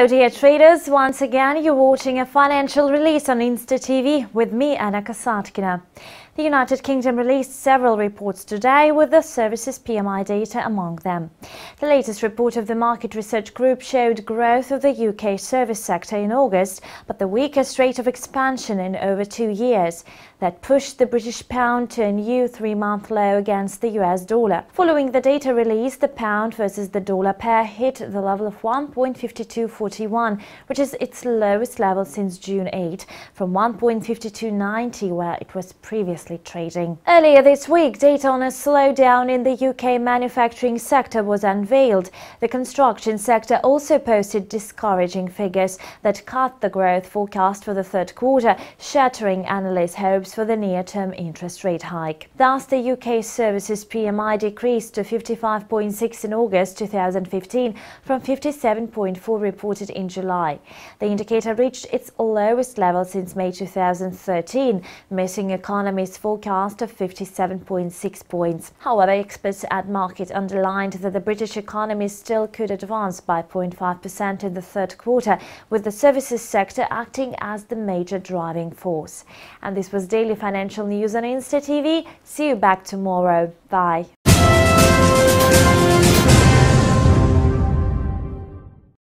Hello dear traders, once again you're watching a financial release on Insta TV with me, Anna Kasatkina. The United Kingdom released several reports today with the services PMI data among them. The latest report of the Market Research Group showed growth of the UK service sector in August, but the weakest rate of expansion in over 2 years. That pushed the British pound to a new 3-month low against the US dollar. Following the data release, the pound versus the dollar pair hit the level of 1.5241, which is its lowest level since June 8, from 1.5290 where it was previously trading. Earlier this week, data on a slowdown in the UK manufacturing sector was unveiled. The construction sector also posted discouraging figures that cut the growth forecast for the third quarter, shattering analysts' hopes for the near-term interest rate hike. Thus, the UK services PMI decreased to 55.6 in August 2015 from 57.4 reported in July. The indicator reached its lowest level since May 2013, missing economists' forecast of 57.6 points. However, experts at market underlined that the British economy still could advance by 0.5% in the third quarter, with the services sector acting as the major driving force. And this was Daily Financial News on Insta TV. See you back tomorrow. Bye.